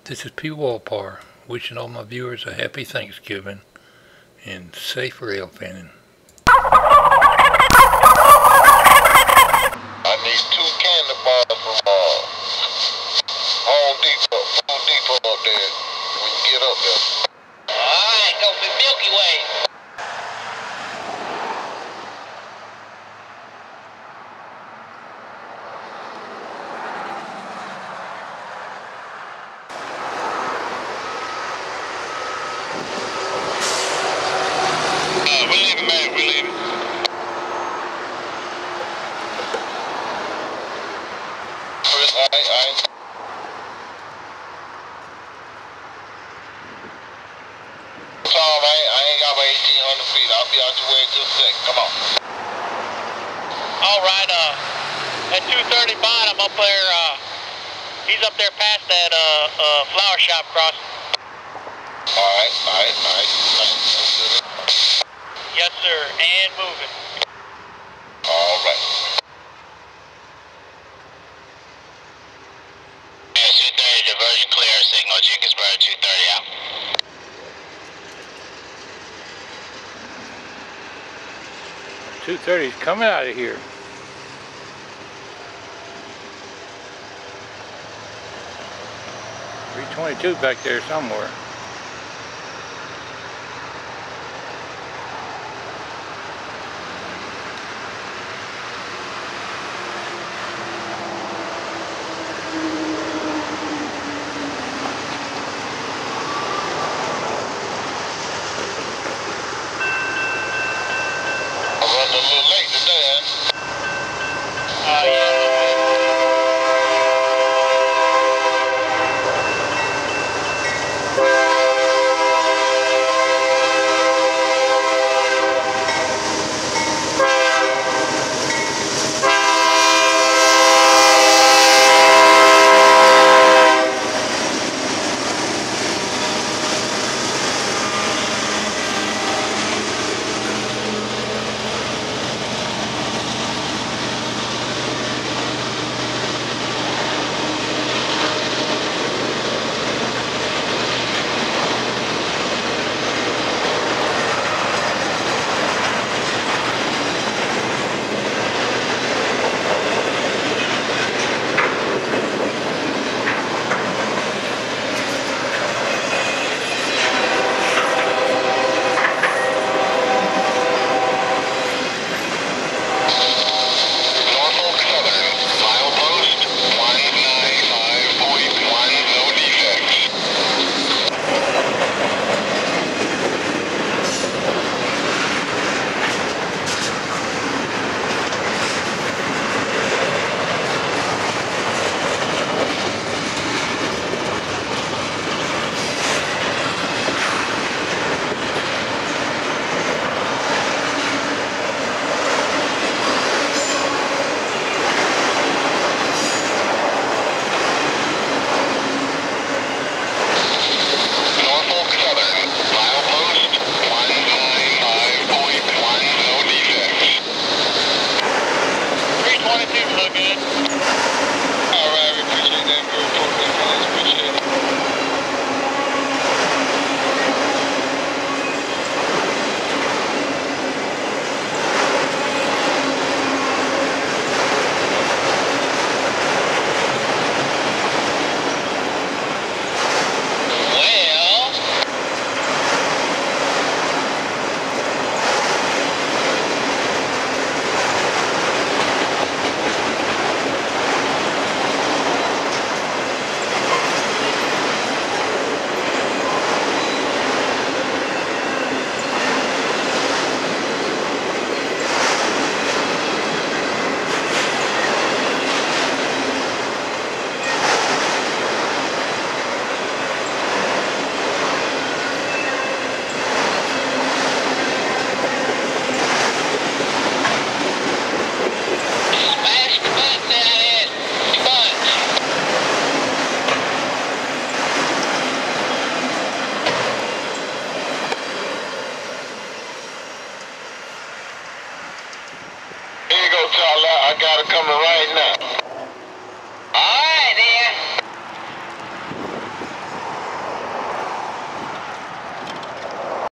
This is P. Walpar, wishing all my viewers a happy Thanksgiving and safe rail fanning. I need 2 candy bars from Home Depot, Food Depot up there when you get up there. Alright, go for Milky Way. We're leaving, man, we're leaving. Chris, alright. Tom, I ain't got my 1,800 feet. I'll be out your way in just a second. Come on. Alright, at 230 bottom up there, he's up there past that flower shop crossing. Alright. Yes, sir, and moving. Alright. Yeah, 230, diversion clear, signal Jenkinsburg, 230 out. .230 is coming out of here. 322 back there somewhere.